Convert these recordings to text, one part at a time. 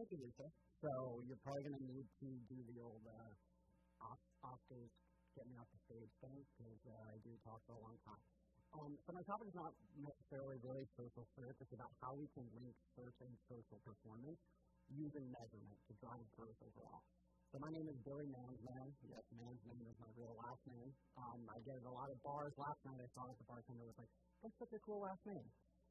Thank you, Lisa. So you're probably going to need to do the old Oscars get me off the stage thing, because I do talk for a long time. So my topic is not necessarily really social search. It's about how we can link search and social performance using measurement to drive growth overall. So my name is Billy Mansman. Yes, Mansman is my real last name. I get at a lot of bars. Last night I saw that the bartender was like, "That's such a cool last name."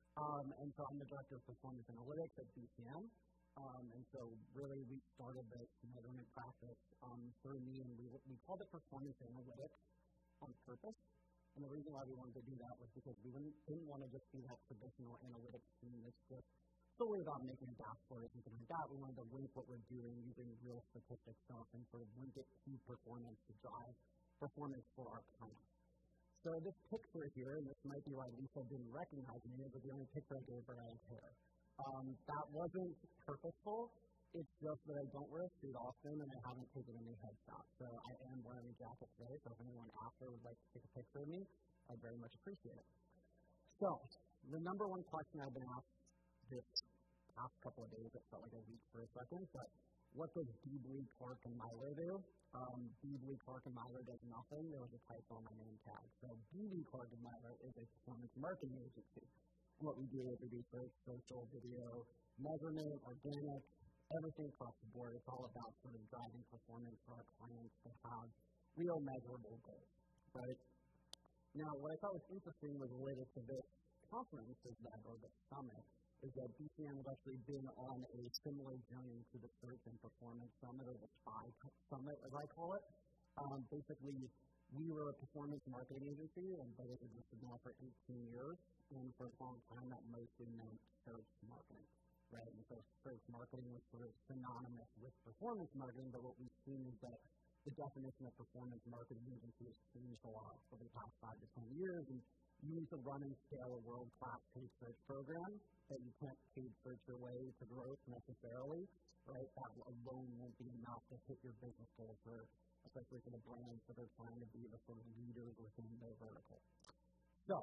And so I'm the director of performance analytics at BCM. And so really we started this measurement practice through me, and we called it performance analytics on purpose. And the reason why we wanted to do that was because we didn't want to just be that traditional analytics team that's just solely about making a dashboard or something like that. We wanted to link what we're doing using real statistic stuff and sort of link it to performance to drive performance for our clients. So this picture here, and this might be why Lisa didn't recognize me, but the only picture I gave her I had hair. That wasn't purposeful. It's just that I don't wear a suit often, and I haven't taken any headshots. So I am wearing a jacket today, so if anyone after would like to take a picture of me, I'd very much appreciate it. So the number one question I've been asked this past couple of days, it felt like a week for a second, but what does Beebly, Clark, and Myler do? Beebly, Clark, and Myler does nothing. There was a typo on my name tag. So Beebly, Clark, and Myler is a performance marketing agency. What we do is we do search, social, video, measurement, organic, everything across the board. It's all about sort of driving performance for our clients to have real measurable goals, right? Now, what I thought was interesting was related to this conference, or the summit, is that BCM has actually been on a similar journey to the Search and Performance Summit, or the SPY Summit, as I call it. Basically, we were a performance marketing agency, and that has existed now for 18 years, and for a long time that mostly meant search marketing, right? And so search marketing was sort of synonymous with performance marketing, but what we've seen is that the definition of performance marketing agency has changed a lot over the past 5 to 10 years, and you need to run and scale a world-class paid search program, that you can't paid search your way to growth necessarily, right? That alone won't be enough to hit your business goals, especially for the brands that are trying to be the sort of leaders within their vertical. So,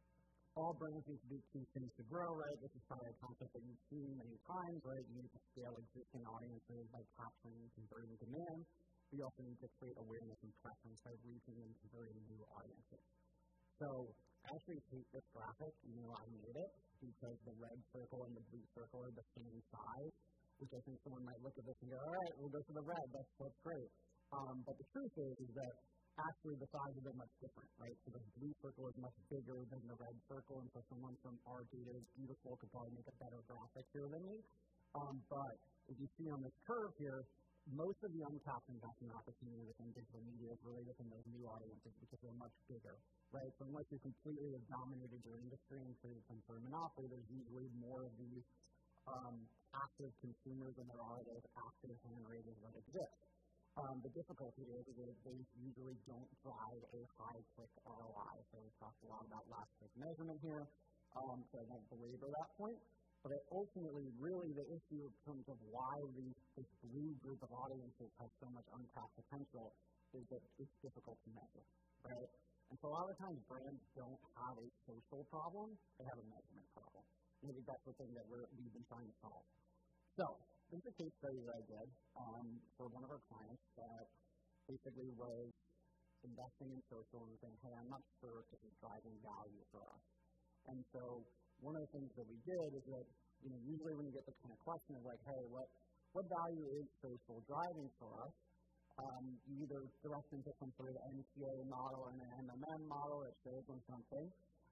all brands need to do two things to grow, right? This is probably a concept that you've seen many times, right? You need to scale existing audiences by capturing and converting demand. We also need to create awareness and preference by reaching and converting new audiences. So I actually hate this graphic, even though I made it, because the red circle and the blue circle are the same size, which I think someone might look at this and go, all right, we'll go for the red, that's great. But the truth is that actually the size of it much different, right? So the blue circle is much bigger than the red circle, and so someone from our data is beautiful could probably make a better graphic here than me. But as you see on this curve here, most of the untapped investment opportunity within digital media is really within those new audiences because they're much bigger, right? So unless you completely have dominated your industry and created some sort of monopoly, there's usually more of these active consumers than there are those active hand raisers that exist. The difficulty is that they usually don't drive a high click ROI. So we talked a lot about last click measurement here, so I won't belabor that point. But ultimately, really the issue in terms of why this blue group of audiences has so much untapped potential is that it's difficult to measure, right? And so a lot of times brands don't have a social problem, they have a measurement problem. Maybe that's the thing that we've been trying to solve. So this is a case study that I did for one of our clients that basically was investing in social and saying, hey, I'm not sure if this is driving value for us. And so one of the things that we did is that, usually when you get the kind of question of like, hey, what value is social driving for us? You either direct into some sort of NCA model and an MMM model that shows them something.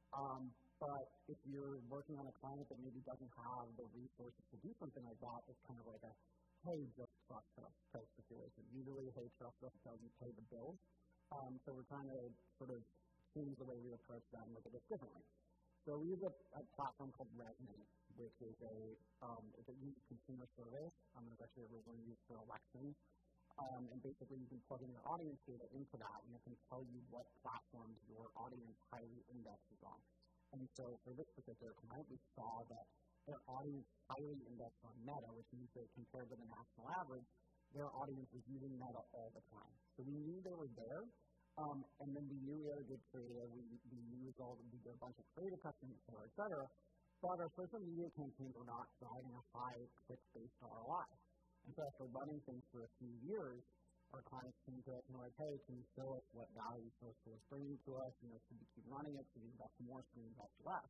But if you're working on a client that maybe doesn't have the resources to do something like that, it's kind of like a, hey, just trust us type situation. Usually, hey, trust us doesn't pay the bills. So we're trying to sort of change the way we approach that and look at this differently. So we use a platform called Resonate, which is it's a unique consumer service. It's actually originally used for elections. And basically you can plug in your audience data into that, and it can tell you what platforms your audience highly indexes on. And so for this particular client, we saw that their audience highly indexed on Meta, which means that compared to the national average, their audience was using Meta all the time. So we knew they were there. And then we knew we had a good creative. We did a bunch of creative custom, et cetera. But our social media campaigns were not driving a high click-based ROI. And so after running things for a few years, our clients came to us and were like, hey, can you show us what value social is bringing to us? Should we keep running it? Should we invest more? Should we invest less?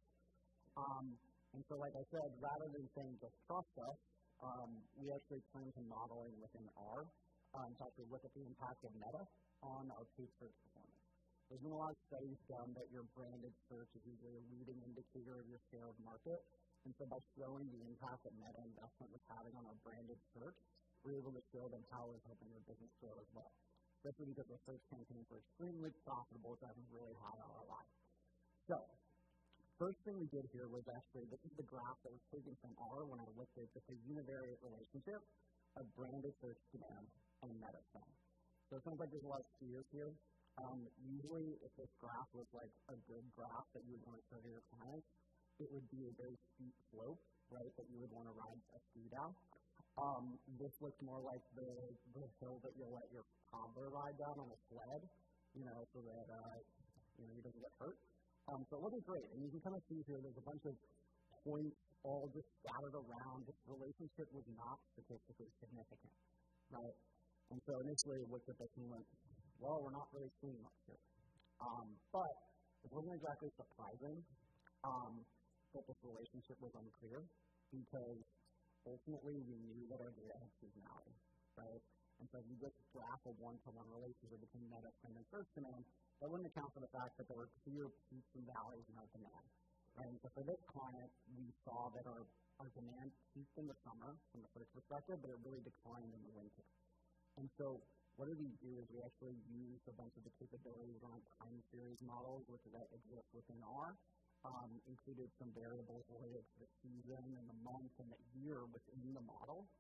And so, like I said, rather than saying just trust us, we actually turn to modeling within R to actually look at the impact of Meta on our paid search performance. There's been a lot of studies done that your branded search is usually a leading indicator of your share of market. And so by showing the impact that Meta investment was having on our branded search, we're able to show them how it's helping their business grow as well. Especially because our search campaigns are extremely profitable, driving really high ROI. So, first thing we did here was actually, this is the graph that was taken from R when I looked at just a univariate relationship of branded search demand and Meta spend. So it sounds like there's a lot of skews here. Usually, if this graph was like a good graph that you would want to show to your clients, it would be a very steep slope, right, that you would want to ride a ski down. This looks more like the hill that you'll let your toddler ride down on a sled, so that he doesn't get hurt. So it wasn't great, and you can kind of see here there's a bunch of points all just scattered around. This relationship was not statistically significant, right? And so initially we looked at this and went, well, we're not really seeing much here. But it wasn't exactly surprising that this relationship was unclear, because ultimately we knew that our data had seasonality, right? And so if you just graph a one-to-one relationship between Meta spend and search demand, that wouldn't account for the fact that there were clear peaks and valleys in our demand. And so for this client, we saw that our demand peaked in the summer from a search perspective, but it really declined in the winter. And so what did we do is we actually used a bunch of the capabilities around time series models, which exist within R, included some variables related to the season and the month and the year within the model.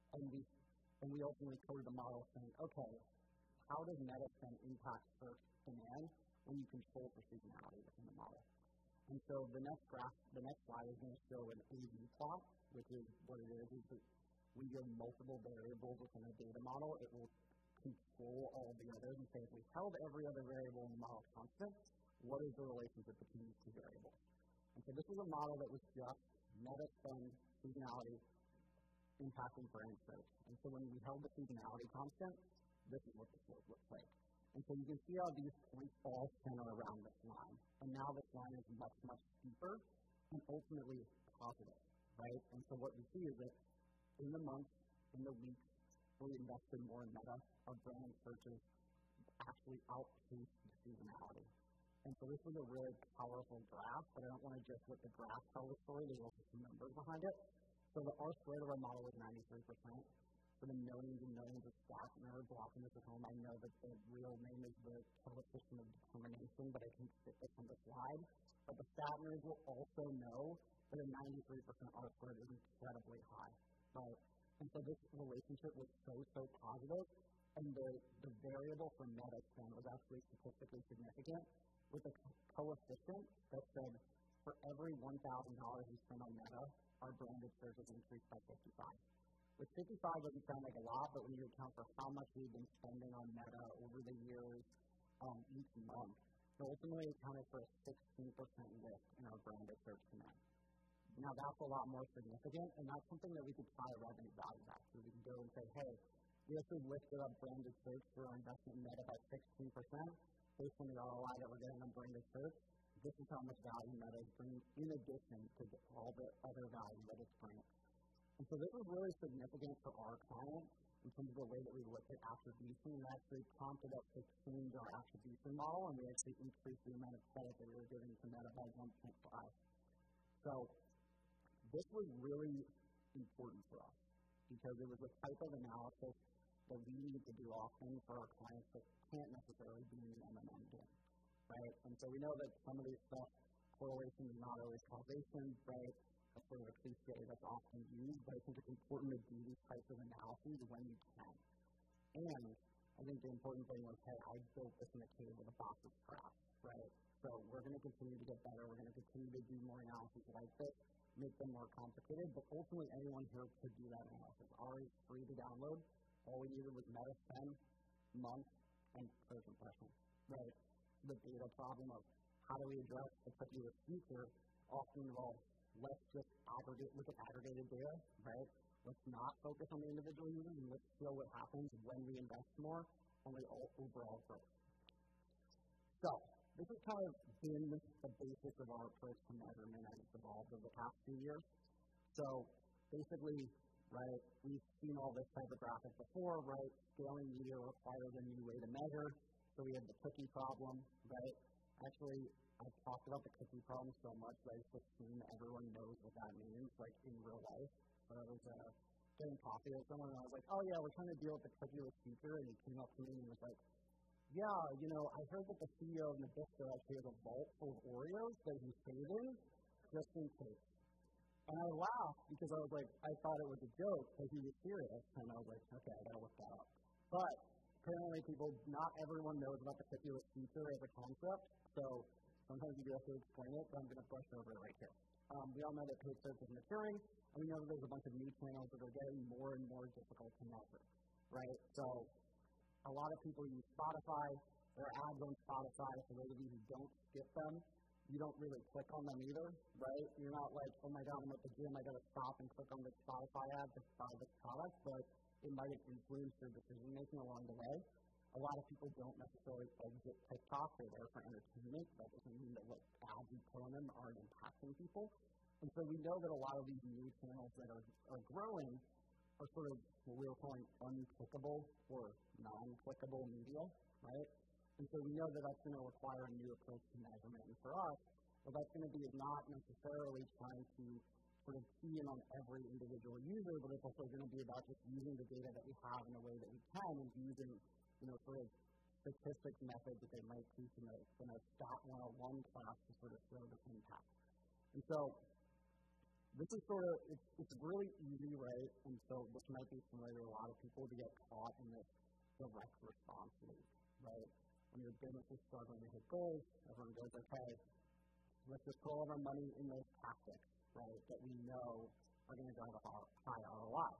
And we ultimately coded the model saying, okay, how does Meta spend impact search demand when you control for seasonality within the model? And so the next slide is going to show an A/B plot, which is what it is that we give multiple variables within a data model. It will control all the others and say, if we held every other variable in the model constant, what is the relationship between these two variables? And so this is a model that was just Meta spend, seasonality, impacting brand search. And so when we held the seasonality constant, this is what the slope looks like. And so you can see how these points all center around this line. And now this line is much, much steeper and ultimately positive, right? And so what we see is that in the months, in the weeks, we invested more in Meta, our brand searches actually outpaced the seasonality. And so this was a really powerful graph, but I don't want to just let the graph tell the story. There's also some numbers behind it. So the R-squared of our model was 93%. For the millions and millions of stat nerds watching this at home, I know that the real name is the coefficient of determination, but I can fit this on the slide. But the stat nerds will also know that a 93% R-squared is incredibly high, right? And so this relationship was so positive, and the variable for Meta spend was actually statistically significant, with a coefficient that said for every $1,000 we spend on Meta, our branded search has increased by 55. Which 55 doesn't sound like a lot, but when you account for how much we've been spending on Meta over the years, each month, it ultimately accounted for a 16% lift in our branded search demand. Now that's a lot more significant, and that's something that we could tie a revenue value back to. We can go and say, hey, we actually lifted up branded search for our investment in Meta by 16%, based on the ROI that we're getting on branded search. This is how much value Meta is bringing in addition to all the other value that it's bringing. And so this was really significant for our client in terms of the way that we looked at attribution, and actually prompted us to change our attribution model, and we actually increased the amount of credit that we were giving to Meta by 1.5. So this was really important for us because it was a type of analysis that we need to do often for our clients that can't necessarily be in an MMM game, right? And so we know that some of these stuff, correlation is not always causation, right? That's sort of a cliche that's often used, but I think it's important to do these types of analyses when you can. And I think the important thing was, hey, I built this in a cave with a box of scraps, right? So we're going to continue to get better. We're going to continue to do more analyses like this, make them more complicated, but ultimately anyone here could do that analysis. R is free to download. All we needed was Meta spend, month, and search impression, right? The data problem of how do we address the particular future often involves let's just look at aggregated data, right? let's not focus on the individual users and let's show what happens when we invest more on the overall growth. So this has kind of been the basis of our approach to measurement as it's evolved over the past few years. So basically, right, we've seen all this type of graphic before, right? Scaling media requires a new way to measure. So we have the cookie problem, right? Actually, I've talked about the cookie problem so much that I just assume everyone knows what that means, like in real life. So I was getting coffee with someone, and I was like, oh yeah, we're trying to deal with the cookieless future, and he came up to me and was like, yeah, I heard that the CEO of Nabisco actually has a vault full of Oreos that he's saving just in case. And I laughed because I was like, I thought it was a joke because he was serious, and I was like, okay, I gotta look that up. But apparently not everyone knows about the cookieless future as a concept, so sometimes you do have to explain it, but I'm going to brush over it right here. We all know that paid search is maturing, and we know that there's a bunch of new channels that are getting more and more difficult to measure, right? So a lot of people use Spotify. There are ads on Spotify. For those of you who don't skip them, you don't really click on them either, right? You're not like, oh my God, I'm at the gym, I got to stop and click on this Spotify ad to buy this product, but it might influence your decision making along the way. A lot of people don't necessarily exit TikTok. They're there for entertainment. That doesn't mean that what ads you put on them aren't impacting people. And so we know that a lot of these new channels that are growing are sort of what we were calling unclickable or non-clickable media, right? And so we know that that's going to require a new approach to measurement. And for us, what that's going to be is not necessarily trying to sort of key in on every individual user, but it's also going to be about just using the data that we have in a way that we can and using sort of statistics methods that they might teach in a Stat 101 class to sort of show the impact. And so this is sort of, it's really easy, right? And so this might be familiar to a lot of people to get caught in this direct response loop, right? When your business is struggling to hit goals, everyone goes, okay, let's just put all of our money in those tactics, right, that we know are going to drive a high ROI.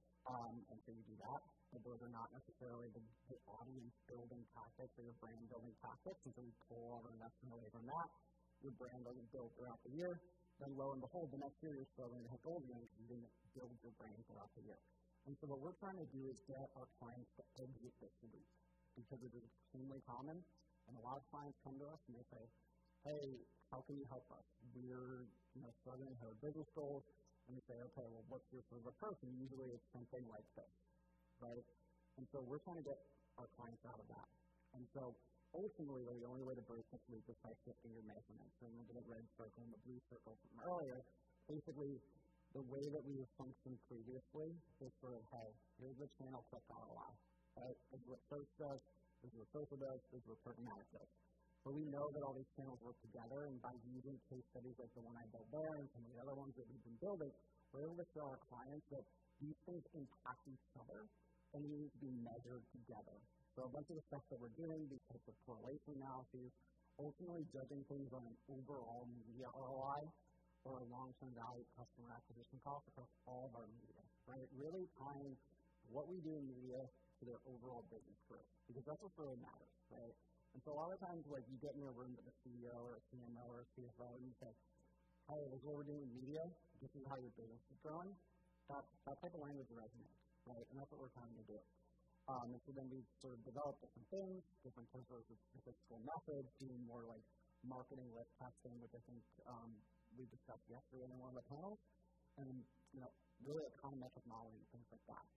And so you do that, but those are not necessarily the audience building tactics or your brand building tactics, and so we pull all our investment away from that. Your brand doesn't build throughout the year, then lo and behold, the next year you're struggling to hit goals again because you didn't build your brand throughout the year. And so what we're trying to do is get our clients to exit this loop because it is extremely common, and a lot of clients come to us and they say, hey, how can you help us? We're struggling to hit our business goals. And we say, okay, well, what's your sort of approach? And usually it's something like this, right? And so we're trying to get our clients out of that. And so ultimately, the only way to break this loop is by shifting your measurements. So remember the red circle and the blue circle from earlier. Basically, the way that we were functioning previously was sort of, hey, here's the channel click ROI, right? This is what search does, this is what social does, this is what programmatic does. But we know that all these channels work together, and by using case studies like the one I built there and some of the other ones that we've been building, we're able to show our clients that these things impact each other, and they need to be measured together. So a bunch of the stuff that we're doing, these types of correlation analyses, ultimately judging things on an overall media ROI or a long-term value customer acquisition cost across all of our media, right? Really tying what we do in media to their overall business growth, because that's what really matters, right? And so a lot of times, like, you get in a room with a CEO or a CMO or a CFO and you say, hey, this is what we're doing in media, this is how your business is growing, that type of language resonates, right? And that's what we're trying to do. And so then we sort of develop different things, different types of statistical methods, doing more like marketing lift testing, which I think we discussed yesterday in one of the panels, and really econometric modeling, things like that.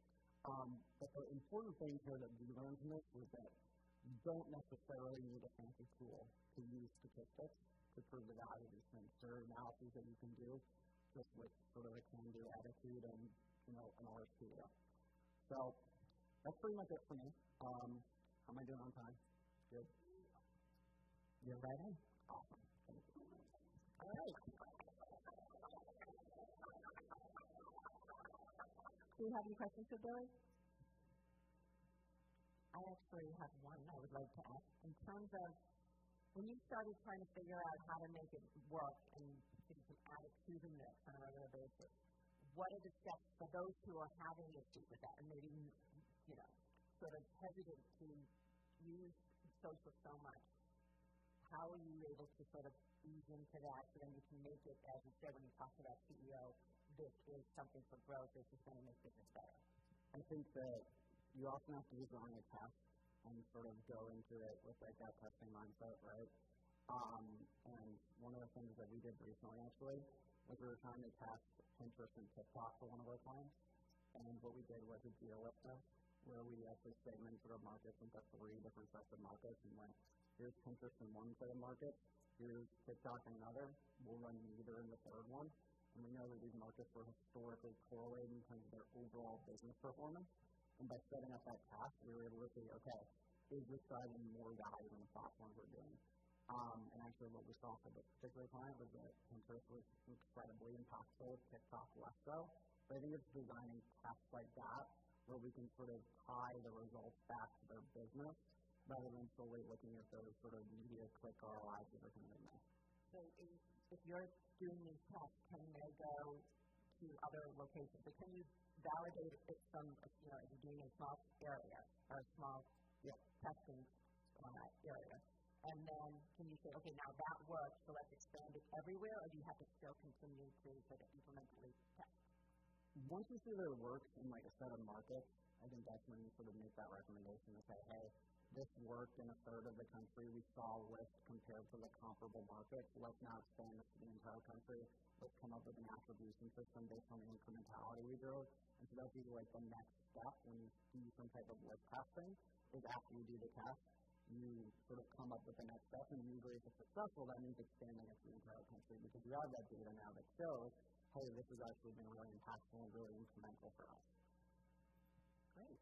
But the important thing here that we learned from this was that you don't necessarily need a fancy tool to use statistics to prove the value of these things. There are analyses that you can do just with sort of a can-do attitude and, an RSPO. So that's pretty much it for me. How am I doing on time? Good? You're ready? Awesome. Thank you. All right. Do you have any questions for Billy? I actually have one I would like to ask. In terms of when you started trying to figure out how to make it work and you can add it to the mix on a regular basis, what are the steps for those who are having issues with that and maybe, sort of hesitant to use social so much? How are you able to sort of ease into that so then you can make it, as you said when you talked about CEO, this is something for growth, this is going to make business better? I think that you often have to be running a test and sort of go into it with like that testing mindset, right? And one of the things that we did recently actually was we were trying to test Pinterest and TikTok for one of our clients. And what we did was a deal with them where we actually segmented our markets into 3 different sets of markets and went, here's Pinterest in one set of markets, here's TikTok in another, we'll run neither in the third one. And we know that these markets were historically correlated in terms of their overall business performance. And by setting up that task, we were able to say, okay, is this driving more value in the platform we're doing? And actually what we saw for this particular client was that Pinterest was incredibly impactful, TikTok less so. But I think it's designing tests like that where we can sort of tie the results back to their business rather than solely looking at those sort of media click ROIs that are coming in there. So if you're doing these tests, can they go to other locations? But can you validate it from, if you're doing a small area or a small testing area? And then can you say, okay, now that works, so let's expand it everywhere, or do you have to still continue to sort of incrementally test? Once you see that it works in like a set of markets, I think that's when you sort of make that recommendation to say, hey, this worked in a third of the country. We saw a lift compared to the comparable markets. Let's now expand this to the entire country. Let's come up with an attribution system based on the incrementality we drove. And so that's usually like the next step when you do some type of lift testing is after you do the test, you sort of come up with the next step. And usually if it's successful, that means expanding it to the entire country because you have that data now that shows, hey, this has actually been really impactful and really incremental for us. Great.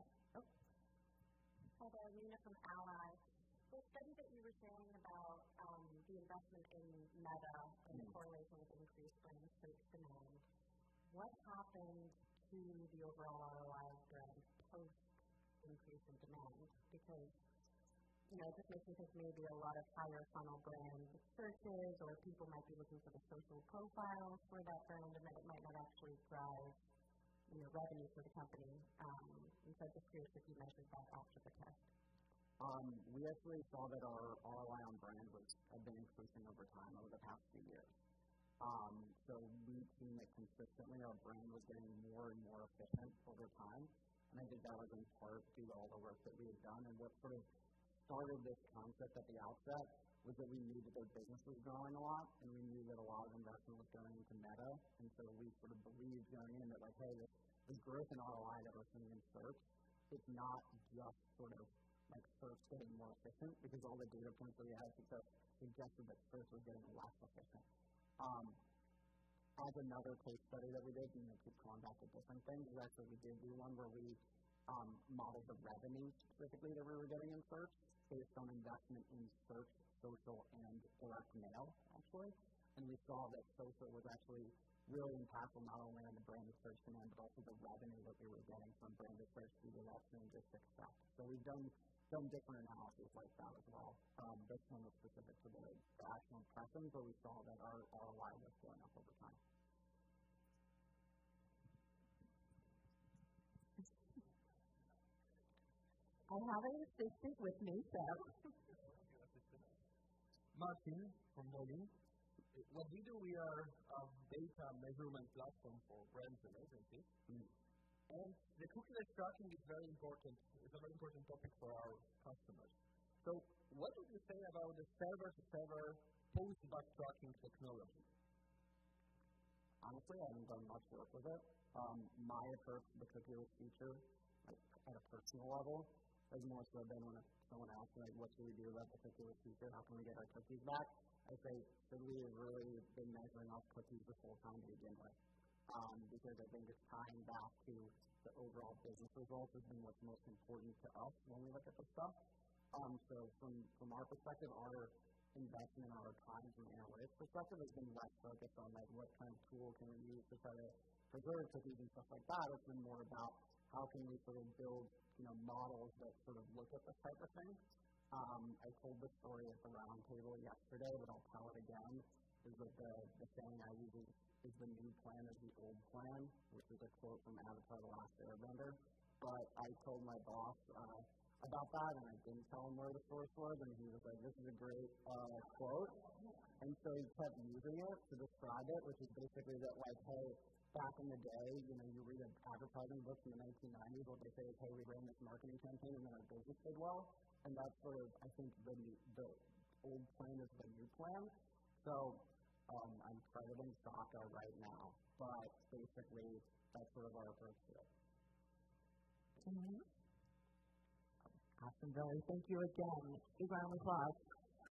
Hi there, Nina from Ally. The study that you were saying about the investment in Meta and the correlation with increased brand search demand, what happened to the overall ROI of brand post-increase in demand? Because, it just makes me think maybe a lot of higher funnel brand searches or people might be looking for the social profile for that brand and that it might not actually drive revenue for the company. And so I'm just curious if you measured that after the test. We actually saw that our ROI on brand had been increasing over time over the past few years. So we've seen that consistently our brand was getting more and more efficient over time. And I think that was in part due to all the work that we had done. And what sort of started this concept at the outset was that we knew that their business was growing a lot, and we knew that a lot of investment was going into Meta, and so we sort of believed going in that like, hey, this growth in ROI that we're seeing in search, it's not just sort of like search getting more efficient, because all the data points that we had suggested that search was getting less efficient. As another case study that we did, keep calling back to different things, is actually we did do one where we modeled the revenue specifically that we were getting in search based on investment in search, social, and direct mail, actually. And we saw that social was actually really impactful not only on the branded search demand, but also the revenue that we were getting from branded search due to that synergistic effect. So we've done different analyses like that as well. This one was specific to the actual impressions, but we saw that our ROI was going up over time. I have an assistant with me, so. Martin from Molin. What we do, we are a data measurement platform for brands and agencies. And the cookieless tracking is very important. It's a very important topic for our customers. So what would you say about the server-to-server post-bug tracking technology? Honestly, I haven't done much work with it. My approach to the cookieless feature, like at a personal level, has more so been when someone asks me, like, what should we do about the cookieless feature? How can we get our cookies back? I say, should we have really been measuring off cookies this whole time to begin with? Because I think it's tying back to the overall business results has been what's most important to us when we look at this stuff. So from our perspective, our investment in our time from an analytics perspective has been less focused on like what kind of tool can we use to try to preserve cookies and stuff like that. It's been more about how can we sort of build models that sort of look at this type of thing. I told this story at the roundtable yesterday, but I'll tell it again. Is that the saying I use is the new plan is the old plan, which is a quote from Avatar: The Last Airbender. But I told my boss about that, and I didn't tell him where the source was, and he was like, "This is a great quote." And so he kept using it to describe it, which is basically that like, hey, back in the day, you know, you read an advertising book from the 1990s where they say, hey, we ran this marketing campaign and then our business did well. And that's sort of, I think, the old plan is the new plan. So I'm crediting Saka right now. But basically, that's sort of our approach to it. Awesome, Billy. Thank you again. Big round of applause.